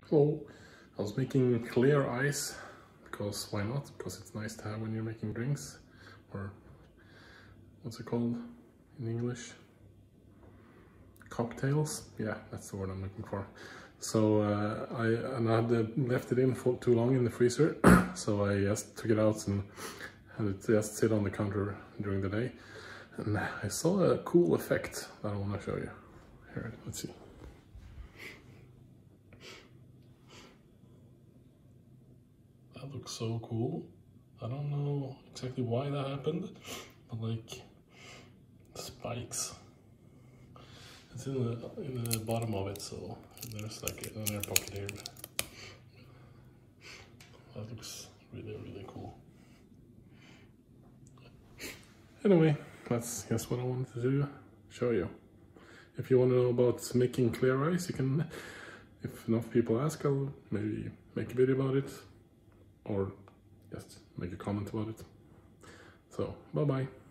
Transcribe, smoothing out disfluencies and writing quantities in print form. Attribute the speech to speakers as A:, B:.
A: Hello, I was making clear ice because why not? Because it's nice to have when you're making drinks, or what's it called in English? Cocktails? Yeah, that's the word I'm looking for. So I had left it in for too long in the freezer, so I just took it out and had it just sit on the counter during the day, and I saw a cool effect that I want to show you. Here, let's see. That looks so cool. I don't know exactly why that happened, but like spikes. It's in the bottom of it, so there's like an air pocket here. That looks really, really cool. Anyway, that's just what I wanted to show you. If you want to know about making clear ice, you can, if enough people ask, I'll maybe make a video about it, or just make a comment about it. So, bye-bye.